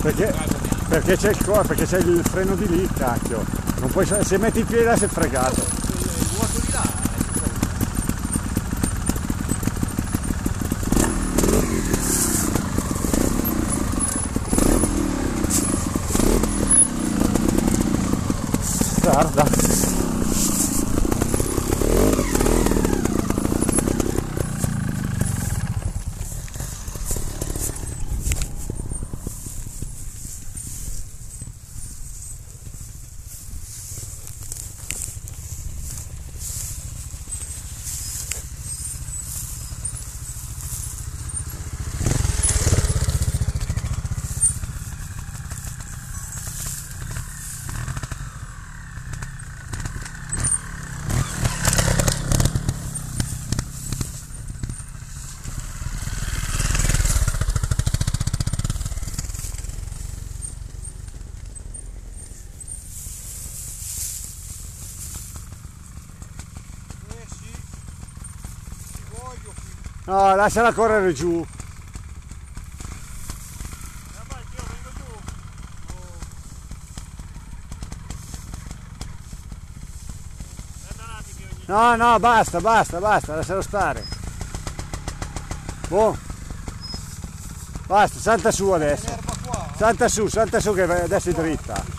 Perché c'è il freno di lì, cacchio. Non puoi, se metti il piede là sei fregato. Il vuoto di là. Guarda. No, lasciala correre giù. No, no, basta, lascialo stare. Boh. Basta, salta su adesso. Salta su che adesso è dritta.